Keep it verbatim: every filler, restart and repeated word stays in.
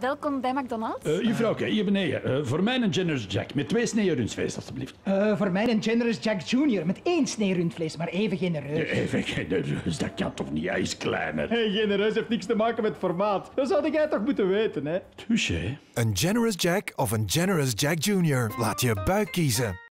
Welkom bij McDonald's. Uh, juffrouwke, hier beneden. Uh, voor mij een Generous Jack met twee sneeën rundvlees, alstublieft. Uh, voor mij een Generous Jack Junior met één snee rundvlees, maar even genereus. Even genereus, dat kan toch niet? Hij is kleiner. Hey, genereus heeft niks te maken met formaat. Dat zou jij toch moeten weten, hè? Touché. Een Generous Jack of een Generous Jack Junior Laat je buik kiezen.